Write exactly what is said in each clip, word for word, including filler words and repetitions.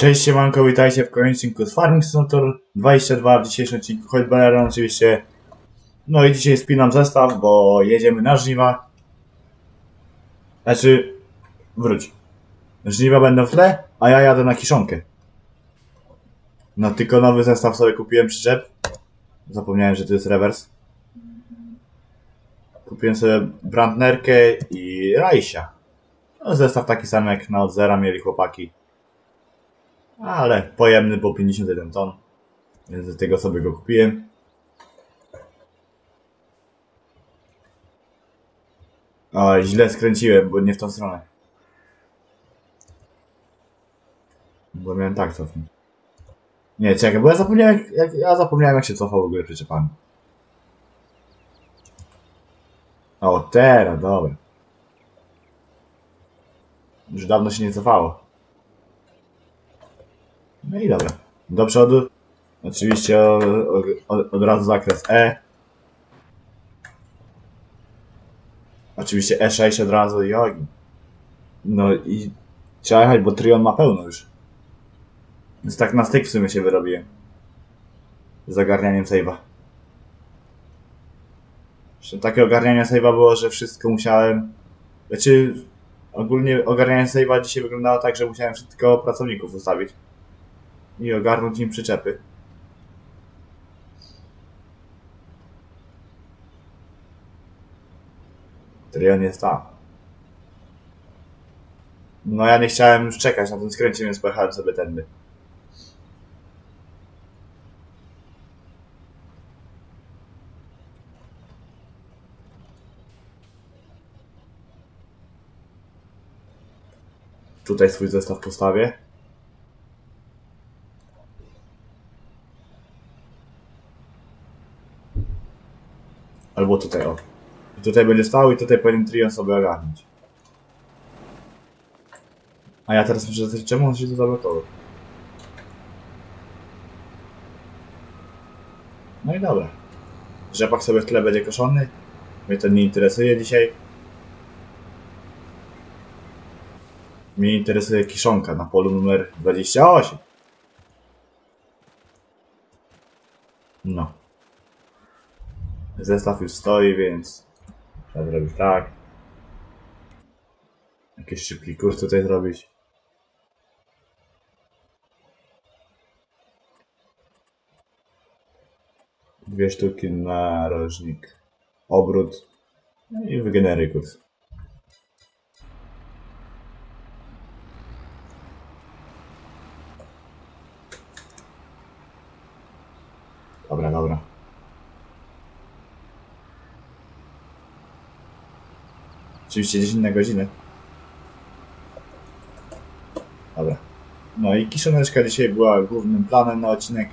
Cześć, siemanko, witajcie w kolejnym odcinku z Farming Simulator dwadzieścia dwa. W dzisiejszym odcinku choć Balerem oczywiście. No i dzisiaj spinam zestaw, bo jedziemy na żniwa. Znaczy, wróć. Żniwa będą w tle, a ja jadę na kiszonkę. No tylko nowy zestaw sobie kupiłem, przyczep. Zapomniałem, że to jest rewers. Kupiłem sobie Brandnerkę i Rajsia. No, zestaw taki sam jak na od zera mieli chłopaki. Ale pojemny, bo pięćdziesiąt jeden ton. Więc do tego sobie go kupiłem. O, źle skręciłem, bo nie w tą stronę. Bo miałem tak cofnąć. Nie, czekaj, bo ja zapomniałem jak, jak, ja zapomniałem jak się cofał w ogóle przyczepami. O, teraz, dobra. Już dawno się nie cofało. No i dobra. Do przodu. Oczywiście o, o, od razu zakres E. Oczywiście E sześć od razu i ogień. No i trzeba jechać, bo Trion ma pełno już. Więc tak na styk w sumie się wyrobiłem. Z ogarnianiem save'a. Takie ogarnianie save'a było, że wszystko musiałem... Znaczy, ogólnie ogarnianie save'a dzisiaj wyglądało tak, że musiałem wszystko pracowników ustawić. I ogarnąć im przyczepy. Trion jest tam. No ja nie chciałem już czekać na tym skręcie, więc pojechałem sobie tędy. Tutaj swój zestaw postawię. Albo tutaj, o. I tutaj będzie stał i tutaj powinien Trion sobie ogarnąć. A ja teraz muszę zapytać, czemu on się tu zablokował? No i dobra. Rzepak sobie w tle będzie koszony. Mnie to nie interesuje dzisiaj. Mnie interesuje kiszonka na polu numer dwadzieścia osiem. No. Zestaw już stoi, więc trzeba zrobić tak. Jakiś szybki kurs tutaj zrobić. Dwie sztuki na rożnik. Obrót. No i wygeneruj kurs. Dobra, dobra. Oczywiście dziesięć na godzinę. Dobra. No i kiszoneczka dzisiaj była głównym planem na odcinek.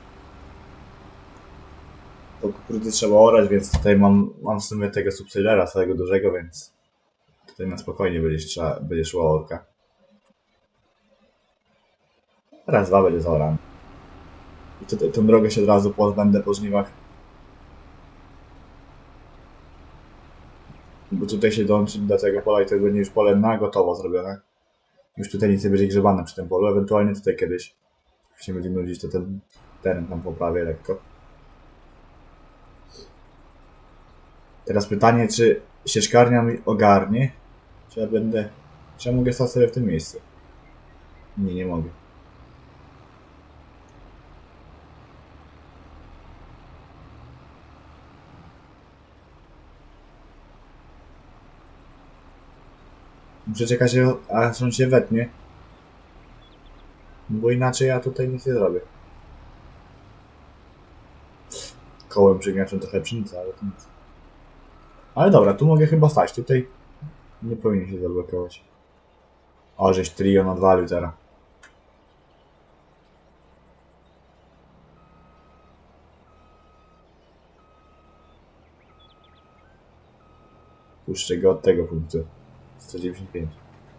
To kukurydzy trzeba orać, więc tutaj mam, mam w sumie tego subsylera całego dużego, więc tutaj na spokojnie będzie, trzeba, będzie szła orka. Raz, dwa będzie zaorany. I tutaj tą drogę się od razu pozbędę po żniwach. Bo tutaj się dołączyć do tego pola i to będzie już pole na gotowo zrobione. Już tutaj nic nie będzie grzebane przy tym polu, ewentualnie tutaj kiedyś. Jak się będzie nudzić, to ten teren tam poprawię lekko. Teraz pytanie, czy sieczkarnia mi ogarnie? Czy ja będę... Czy ja mogę stać sobie w tym miejscu? Nie, nie mogę. Muszę czekać, aż on się wetnie. Bo inaczej ja tutaj nic nie zrobię. Kołem przygniaczem trochę pszenicy, ale to nic. Ale dobra, tu mogę chyba stać. Tutaj nie powinien się zablokować. O, żeś Trion odwalił teraz. Puszczę go od tego punktu. sto dziewięćdziesiąt pięć.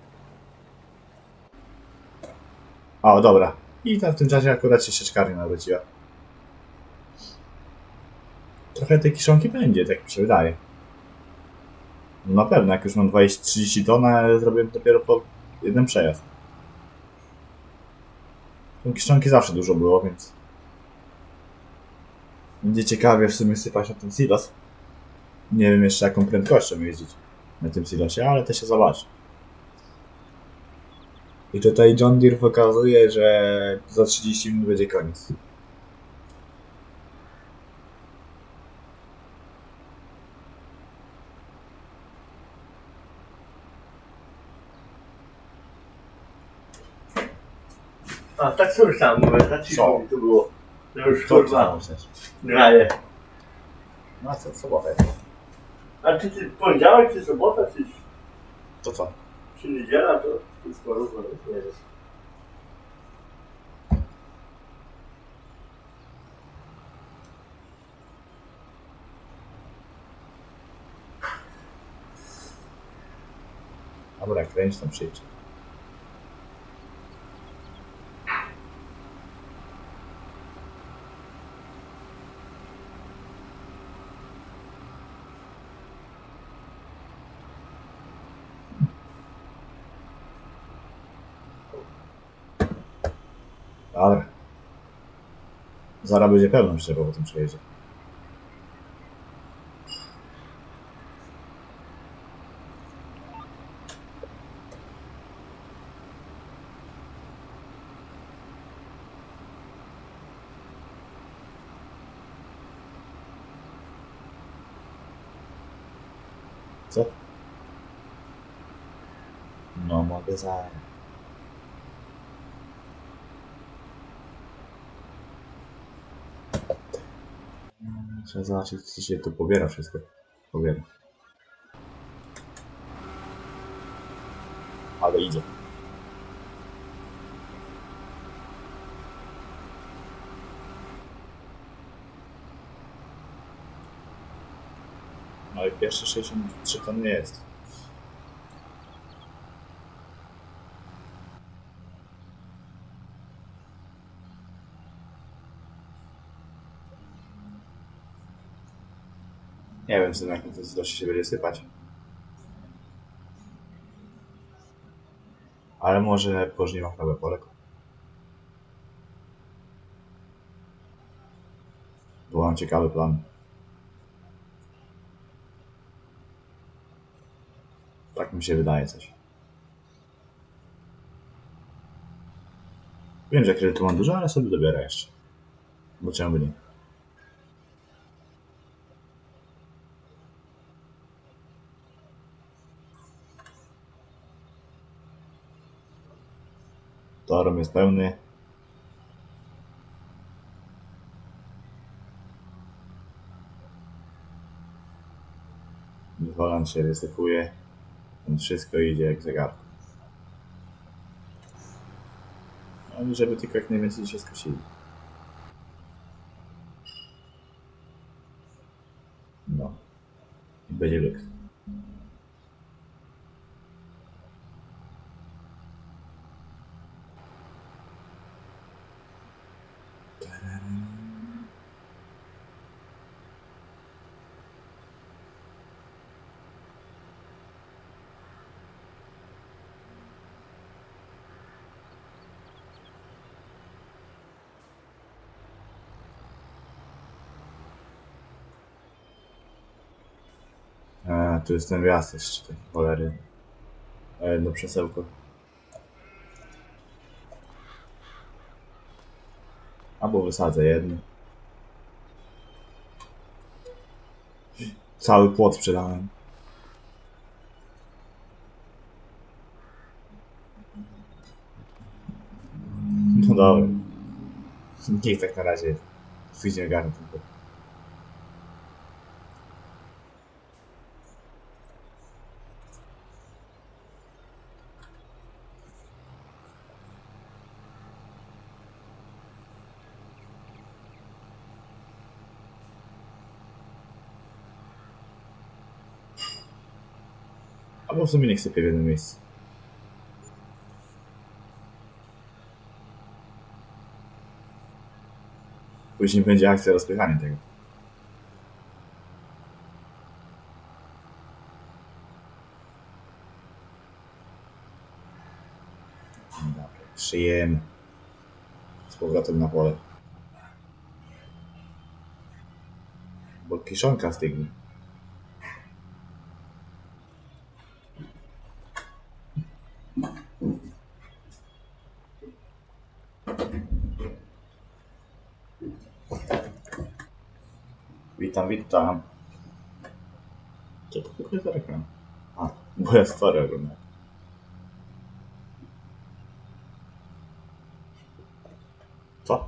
O, dobra. I tam w tym czasie akurat się sieczkarnia nawróciła. Trochę tej kiszonki będzie, tak mi się wydaje. No na pewno, jak już mam dwadzieścia trzydzieści ton, ale zrobiłem dopiero po jeden przejazd. Tą kiszonki zawsze dużo było, więc... Będzie ciekawie w sumie sypać na ten silos. Nie wiem jeszcze jaką prędkością jeździć na tym silosie, ale to się zobaczy. I tutaj John Deere pokazuje, że za trzydzieści minut będzie koniec. A tak co już tam mówię, za cicho Co? mi to było. To już Co ty kurwa tam chcesz? graje. No co, sobota jest. A czy ty poniedziałek, czy sobota, czy, To co? czy niedziela, to wszystko równo, nie wiem. Dobra, kręć tam przyjdź. Dobra. Zaraz będzie pełno trzeba po tym przejeździe. Co? No mogę zaraz. Trzeba zobaczyć, czy się tu pobiera wszystko. Pobiera. Ale idzie. No i pierwsze sześćdziesiąt trzy ton nie jest. Nie wiem, co jak na to zlości się będzie sypać. Ale może po żniwach nowe pole. Bo mam ciekawy plan. Tak mi się wydaje coś. Wiem, że kredytu mam dużo, ale sobie dobiorę jeszcze. Bo czemu by nie? Torum jest pełny. Wolant się ryzykuje. Więc wszystko idzie jak zegarko. No i żeby tylko jak najwięcej się skosili. No. I będzie luks. A, tu jest ten wjazd jeszcze, taki cholery. A jedno przesełko. Albo wysadzę jedno. Cały płot sprzedałem. No dobra. Niech tak na razie wyjdzie garnek tylko. Albo w sumie niech sypie w jednym miejscu. Później będzie akcja rozpychania tego. Dobra, szyjemy. powrotem na pole. Bo kiszonka stygnie. Witam, witam. Co to tylko za reklama? A, bo ja stary oglądam. Co?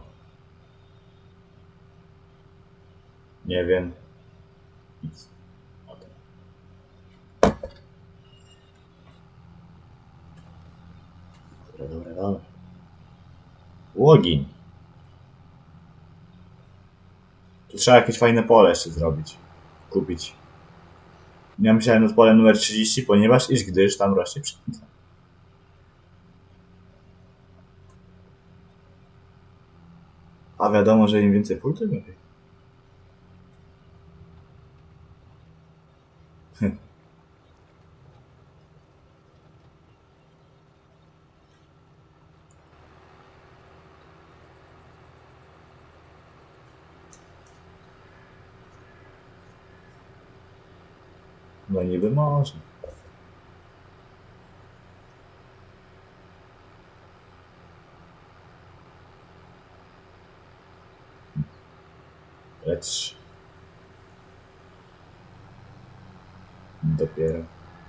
Nie wiem. Nic. O to. Dobra, dobra, dobra. Łogień. Tu trzeba jakieś fajne pole jeszcze zrobić. Kupić. Ja myślałem nad polem numer trzydzieści, ponieważ iż gdyż tam rośnie pszenica. A wiadomo, że im więcej pól, tym lepiej. No niby można. Lecz... Dopiero.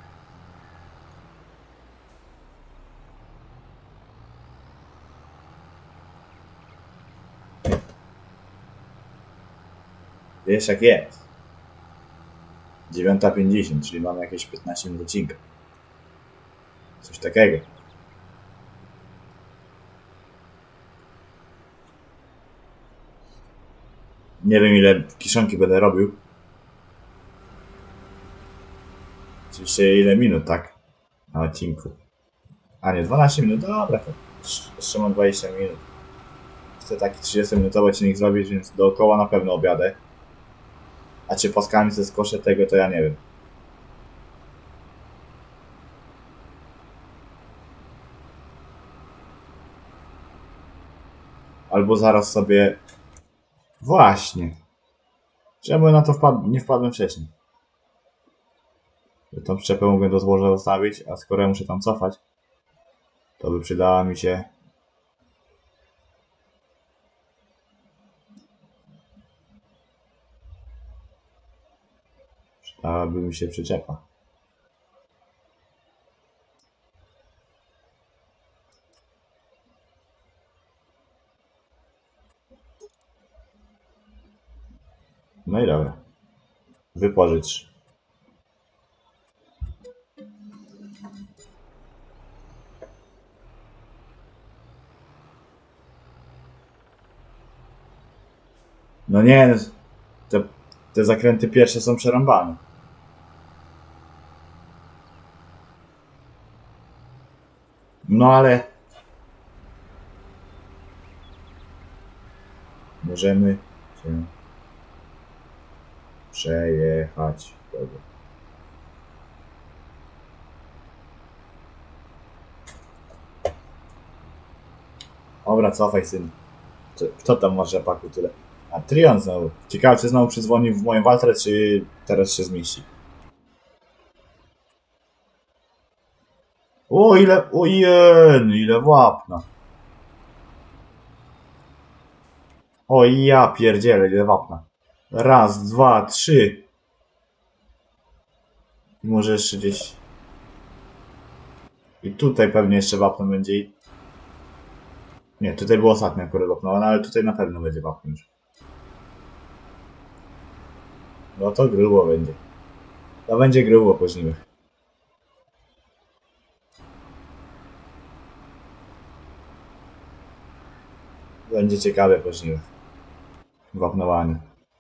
Wiesz jak jest. dziewiąta pięćdziesiąt, czyli mamy jakieś piętnaście minut odcinka. Coś takiego. Nie wiem ile kiszonki będę robił. Oczywiście ile minut, tak? Na odcinku. A nie, dwanaście minut, dobra. To jeszcze mam dwadzieścia minut. Chcę taki trzydziestominutowy odcinek zrobić, więc dookoła na pewno objadę. A czy paskami ze skoszę tego, to ja nie wiem. Albo zaraz sobie... Właśnie. Czemu na to wpad... nie wpadłem wcześniej? Że tą przyczepę mogę do złoża zostawić, a skoro ja muszę tam cofać, to by przydała mi się... Przydałaby mi się przyczepa. No i dobra. Wypożycz. No nie, te, te zakręty pierwsze są przerąbane. No ale... Możemy się przejechać. Dobra. Dobra, cofaj syn. Kto tam ma rzepaku tyle? A Trion znowu. Ciekawe, czy znowu przyzwonił w moją waltrę, czy teraz się zmieści. O ile... O jen, ile wapna. O ja pierdzielę, ile wapna. Raz, dwa, trzy. I może jeszcze gdzieś... I tutaj pewnie jeszcze wapno będzie. Nie, tutaj było ostatnio akurat wapno, no ale tutaj na pewno będzie wapno już. No to grubo będzie. To będzie grubo po żniwach. Będzie ciekawe po żniwach. Wapnowanie.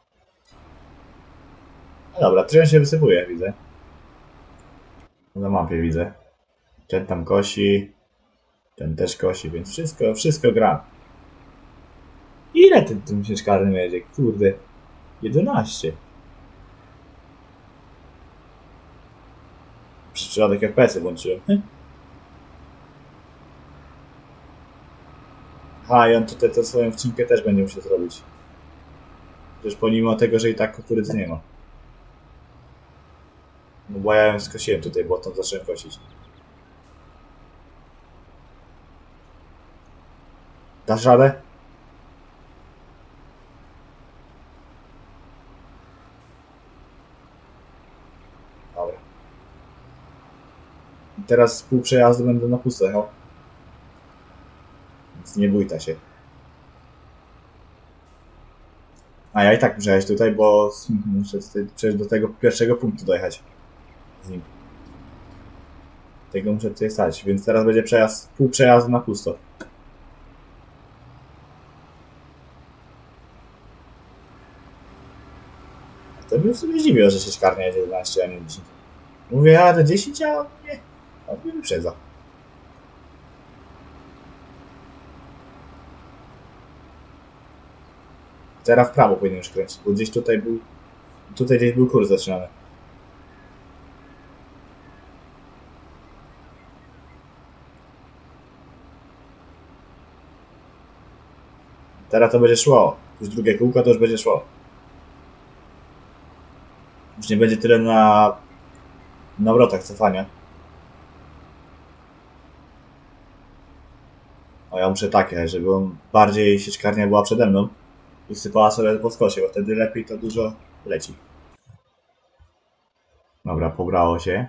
No dobra, Trion się wysypuje, widzę. Na mapie widzę. Ten tam kosi. Ten też kosi, więc wszystko, wszystko gra. Ile ten, ten mieszkarny będzie? Kurde. jedenaście. Przez przypadek F P S-y włączyłem. A, i on tutaj tę swoją wcinkę też będzie musiał zrobić. Przecież pomimo tego, że i tak kukurydzy nie ma. No bo ja ją skosiłem tutaj, bo tam zacząłem kosić. Dasz radę? Dobra. I teraz pół przejazdu będę na pusto jechał. Więc nie bójta się. A ja i tak muszę jechać tutaj, bo muszę tutaj przejść do tego pierwszego punktu dojechać z nim. Tego muszę tutaj stać, więc teraz będzie przejazd, pół przejazdu na pusto. To mnie w sumie zdziwiło, że sieczkarnia jedzie jedenaście, a nie dziesięć. Mówię, ja do dziesięć, a on nie. On mnie wyprzedza. Teraz w prawo powinien już kręcić, bo gdzieś tutaj był... Tutaj gdzieś był kurs zaczynany. Teraz to będzie szło. Już drugie kółko to już będzie szło. Już nie będzie tyle na... na obrotach cofania. O, ja muszę takie, żeby on bardziej sieczkarnia była przede mną i sypała sobie po skosie, bo wtedy lepiej to dużo leci. Dobra, pobrało się.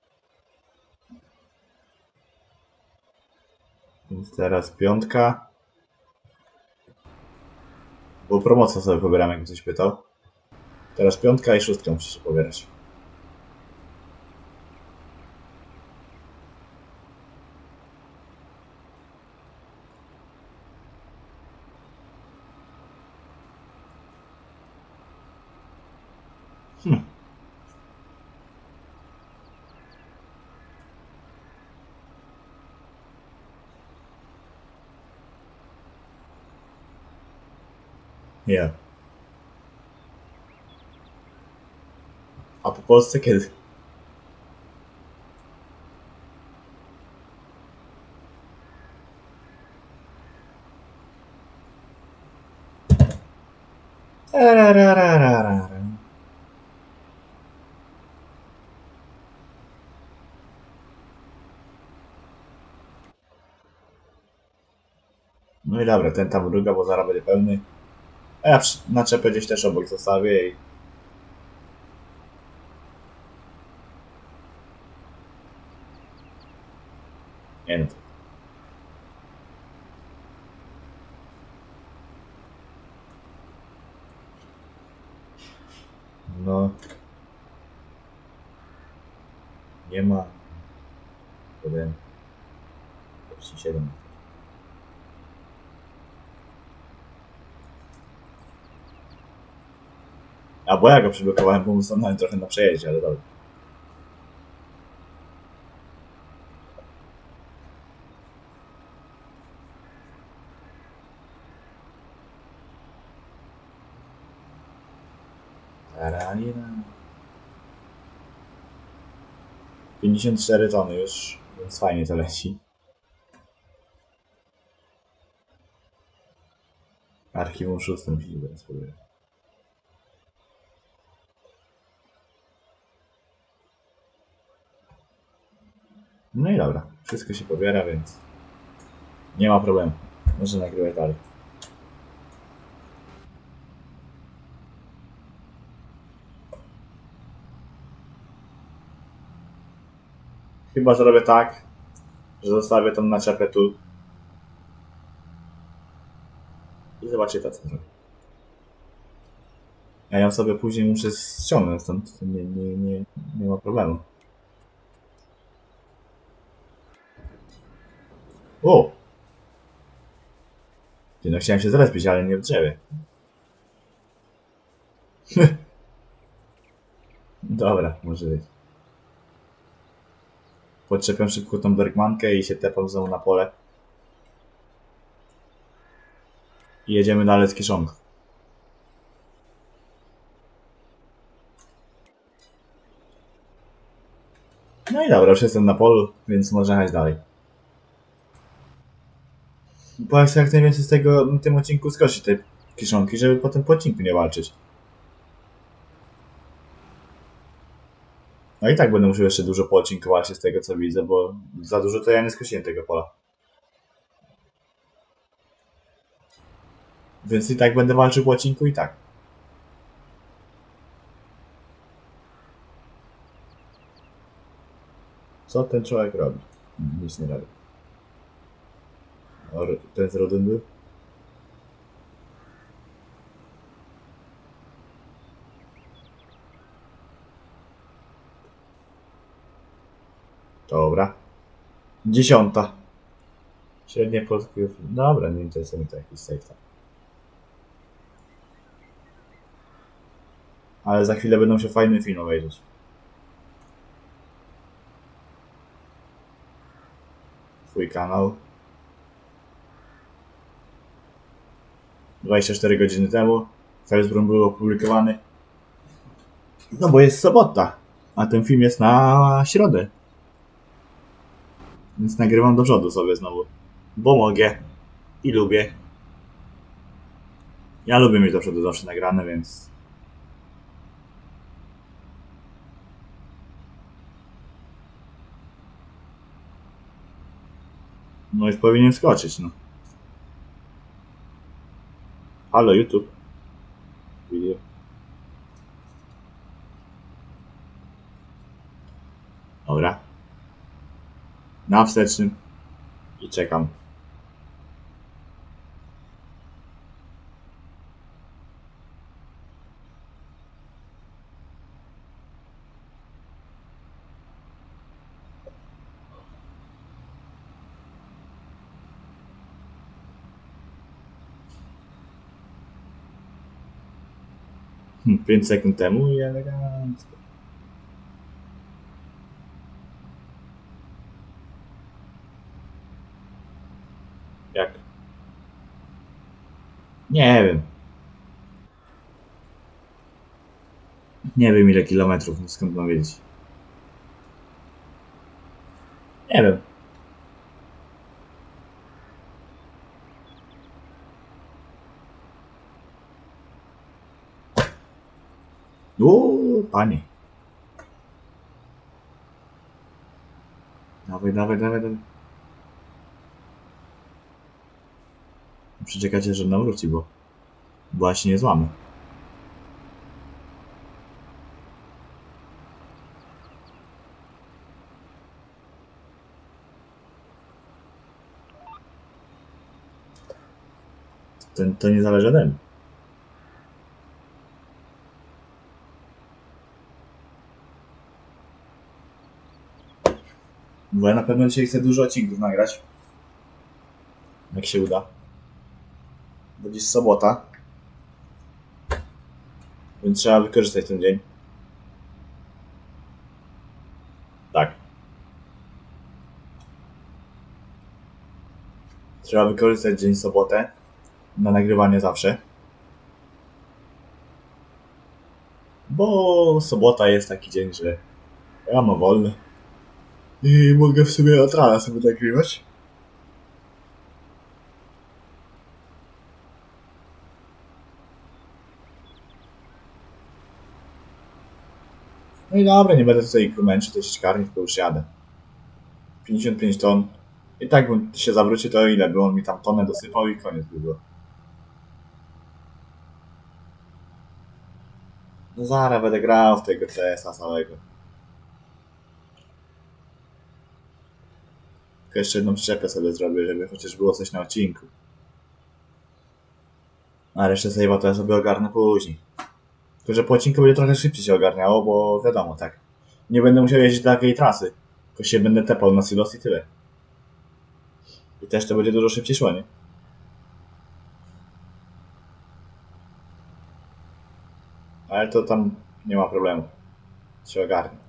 Więc teraz piątka. Bo promocję sobie pobieram, jakby ktoś pytał. Teraz piątka i szóstka musi się pobierać. Hm. Nie. A po Polsce kiedy? Tararararara. No i dobra, ten tam druga, bo zaraz będzie pełny. A ja naczepę gdzieś też obok zostawię i... Nie no. No. Nie ma. jeden. siedem. A bo ja go przyblokowałem, bo mu stanąłem trochę na przejeździe, ale dobra. Tararira. pięćdziesiąt cztery tony już, więc fajnie to leci. Archiwum szóstym się teraz pobiera. No i dobra, wszystko się pobiera, więc nie ma problemu. Można nagrywać dalej. Chyba zrobię tak, że zostawię tą naczepę tu. I zobaczcie to, co zrobię. Ja ją sobie później muszę ściągnąć stąd. Nie, nie, nie, nie ma problemu. O! No chciałem się zrespić, ale nie w drzewie. Dobra, może być. Podczepiam szybko tą Bergmankę i się tepam znowu na pole. I jedziemy na Lecki Szong. No i dobra, już jestem na polu, więc można jechać dalej. Bo ja chcę jak najwięcej z tego na tym odcinku skosić te kiszonki, żeby potem po odcinku nie walczyć. No i tak będę musiał jeszcze dużo po odcinku walczyć z tego co widzę, bo za dużo to ja nie skosiłem tego pola. Więc i tak będę walczył po odcinku i tak. Co ten człowiek robi? Nic nie robi. O, ten z rodem był? Dobra. Dziesiąta. Średnie polskie. Dobra, nie interesuje mnie to jakiś safe. Ale za chwilę będą się fajny film obejrzeć. Twój kanał. dwadzieścia cztery godziny temu. Felsbrun był opublikowany. No bo jest sobota. A ten film jest na środę. Więc nagrywam do przodu sobie znowu. Bo mogę. I lubię. Ja lubię mieć do przodu zawsze nagrane, więc... No już powinien skoczyć, no. Halo, YouTube. Video. Dobra. Na wstecznym. I czekam. pięć sekund temu i elegancko. Jak? Nie wiem. Nie wiem ile kilometrów, skąd mam wiedzieć. Nie wiem. Uuu, panie. Dawaj, dawaj, dawaj, dawaj. Przeczekacie, że nam wróci, bo właśnie nie złamy. To, to nie zależy ode mnie. Bo ja na pewno dzisiaj chcę dużo odcinków nagrać. Jak się uda. Bo dziś sobota. Więc trzeba wykorzystać ten dzień. Tak. Trzeba wykorzystać dzień sobotę. Na nagrywanie zawsze. Bo sobota jest taki dzień, że ja mam wolny. I mogę w sumie od rana sobie nagrywać. No i dobra, nie będę tutaj męczyć tej sieczkarni, tylko już jadę. pięćdziesiąt pięć ton. I tak bym się zawrócił, to ile by on mi tam tonę dosypał i koniec by było. No zaraz będę grał w tego C S a całego. Tylko jeszcze jedną przyczepę sobie zrobię, żeby chociaż było coś na odcinku. A resztę save'a to ja sobie ogarnę później. Tylko, że po odcinku będzie trochę szybciej się ogarniało, bo wiadomo, tak. Nie będę musiał jeździć takiej trasy. Tylko się będę tepał na silos i tyle. I też to będzie dużo szybciej szło, nie? Ale to tam nie ma problemu. Się ogarnie.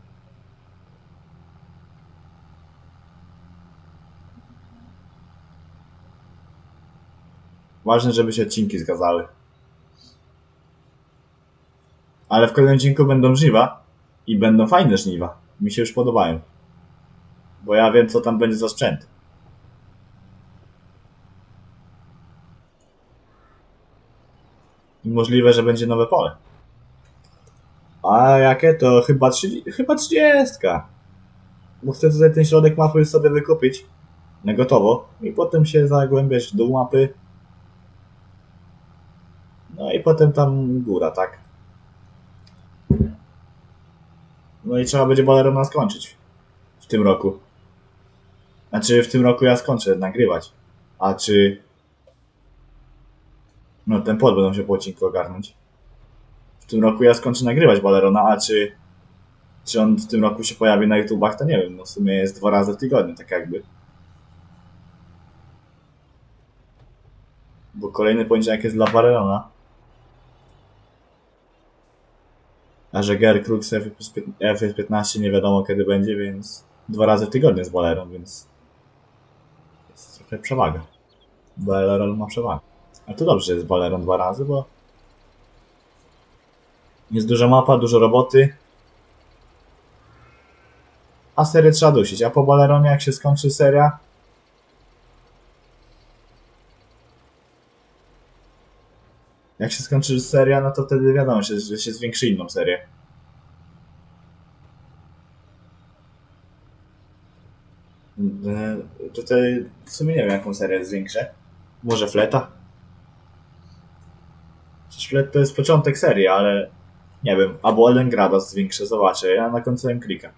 Ważne, żeby się odcinki zgadzały. Ale w kolejnym odcinku będą żniwa. I będą fajne żniwa. Mi się już podobają. Bo ja wiem, co tam będzie za sprzęt. I możliwe, że będzie nowe pole. A jakie to? Chyba, trzydzieści, chyba trzydziestka. Bo chcę tutaj ten środek mapy sobie wykupić na gotowo i potem się zagłębiać w dół mapy. No i potem tam góra, tak? No i trzeba będzie Balerona skończyć w tym roku. Znaczy w tym roku ja skończę nagrywać. A czy... No ten pod będą się po odcinku ogarnąć. W tym roku ja skończę nagrywać Balerona, a czy... Czy on w tym roku się pojawi na YouTubach, to nie wiem. No w sumie jest dwa razy w tygodniu, tak jakby. Bo kolejny poniedziałek jest dla Balerona. A że Ger Crux F F piętnaście nie wiadomo kiedy będzie, więc dwa razy w tygodniu jest Baleron, więc jest trochę przewaga. Baleron ma przewagę. A to dobrze, że jest Baleron dwa razy, bo jest duża mapa, dużo roboty. A serię trzeba dusić. A po Baleronie, jak się skończy seria, jak się skończy seria, no to wtedy wiadomo, że, że się zwiększy inną serię. Tutaj w sumie nie wiem, jaką serię zwiększę. Może Fleta? Przecież Flet to jest początek serii, ale nie wiem. Albo Elengrada zwiększę, zobaczę. Ja na końcu klika.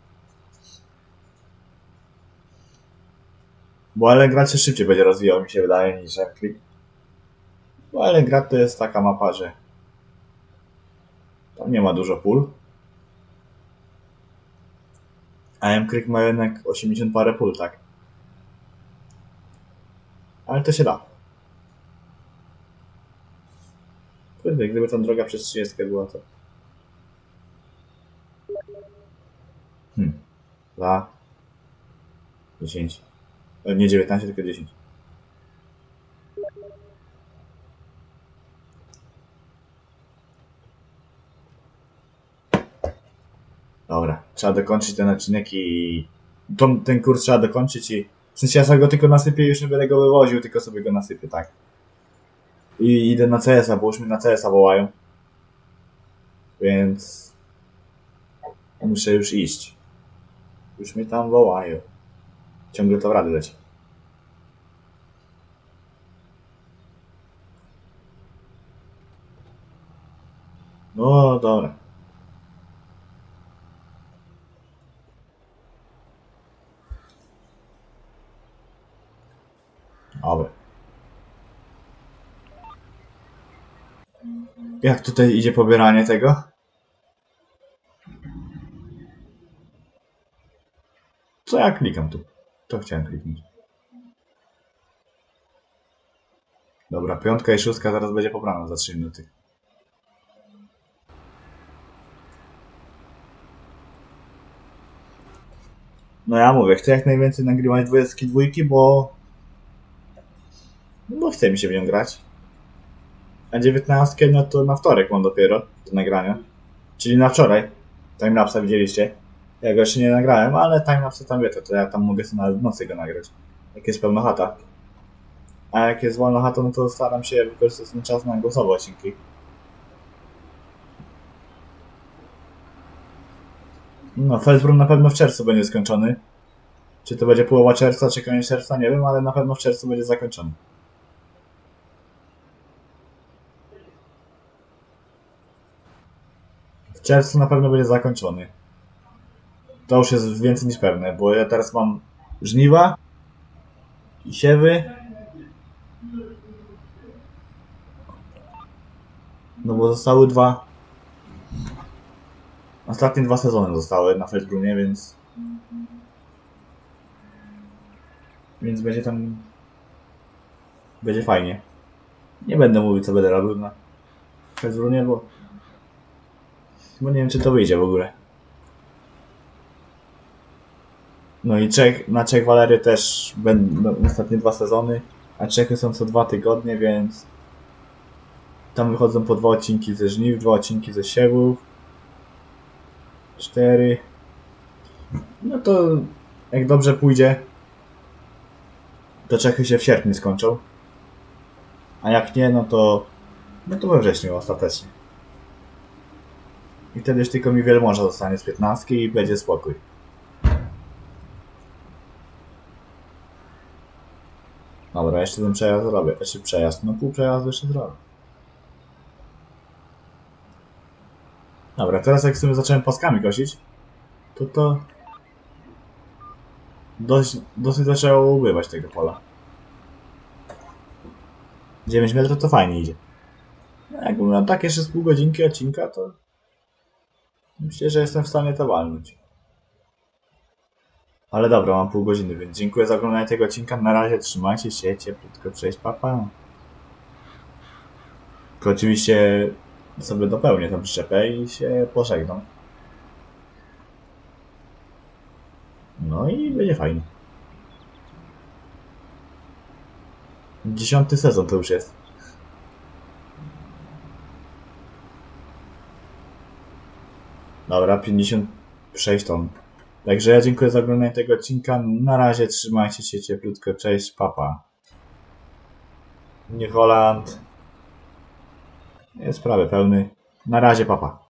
Bo Elengrad się szybciej będzie rozwijał, mi się wydaje, niż Klik. Bo Elengrad to jest taka mapa, że tam nie ma dużo pól. A M-Klik ma jednak osiemdziesiąt parę pól, tak. Ale to się da. Kurde, gdyby tam droga przez trzydziestkę była, to... Hmm. Za... dziesięć. Nie dziewiętnaście, tylko dziesięć. Dobra, trzeba dokończyć ten odcinek i... Tom, ten kurs trzeba dokończyć i... W sensie ja sobie go tylko nasypię i już nie będę go wywoził, tylko sobie go nasypię, tak. I idę na C S a, bo już mnie na C S a wołają. Więc... Muszę już iść. Już mnie tam wołają. Ciągle to w rady leci. No dobra. Dobra. Jak tutaj idzie pobieranie tego? Co ja klikam tu? To chciałem kliknąć. Dobra, piątka i szóstka zaraz będzie pobrana za trzy minuty. No ja mówię, chcę jak najwięcej nagrywać dwudziestki dwójki, bo... No chce mi się w nią grać. A dziewiętnastkę no to na wtorek mam dopiero do nagrania. Czyli na wczoraj. Timelapsa widzieliście. Ja go jeszcze nie nagrałem, ale timelapsa tam wiecie, to ja tam mogę sobie nawet w nocy go nagrać. Jak jest pełna chata. A jak jest wolna chata, no to staram się wykorzystać ten czas na głosowe odcinki. No, Felsbrun na pewno w czerwcu będzie skończony. Czy to będzie połowa czerwca, czy koniec czerwca, nie wiem, ale na pewno w czerwcu będzie zakończony. W czerwcu na pewno będzie zakończony. To już jest więcej niż pewne, bo ja teraz mam żniwa i siewy. No bo zostały dwa... Ostatnie dwa sezony zostały na Felsbrunie, więc... Więc będzie tam... Będzie fajnie. Nie będę mówił, co będę robił na Felsbrunie, bo... Bo nie wiem, czy to wyjdzie w ogóle. No i Czech, na Czech Walery też będą ostatnie dwa sezony, a Czechy są co dwa tygodnie, więc... Tam wychodzą po dwa odcinki ze żniw, dwa odcinki ze siewów. Cztery. No to jak dobrze pójdzie, to Czechy się w sierpniu skończą. A jak nie, no to No to we wrześniu ostatecznie. I wtedy już tylko mi wielmoża zostanie z piętnastki i będzie spokój. Dobra, jeszcze ten przejazd zrobię. Jeszcze przejazd, no pół przejazdu jeszcze zrobię. Dobra, teraz jak sobie zacząłem paskami kosić, to to... Dość, dosyć zaczęło ubywać tego pola. dziewięć metrów to fajnie idzie. Jakbym miał tak jeszcze z pół godzinki odcinka, to... Myślę, że jestem w stanie to walnąć. Ale dobra, mam pół godziny, więc dziękuję za oglądanie tego odcinka. Na razie trzymajcie się, cieplutko, cześć, papa. Tylko oczywiście sobie dopełnię tę przyczepę i się pożegnam. No i będzie fajnie. Dziesiąty sezon to już jest. Dobra, pięćdziesiąt sześć ton. Także ja dziękuję za oglądanie tego odcinka. Na razie trzymajcie się cieplutko. Cześć, papa. Nie Holand. Jest prawie pełny. Na razie, papa.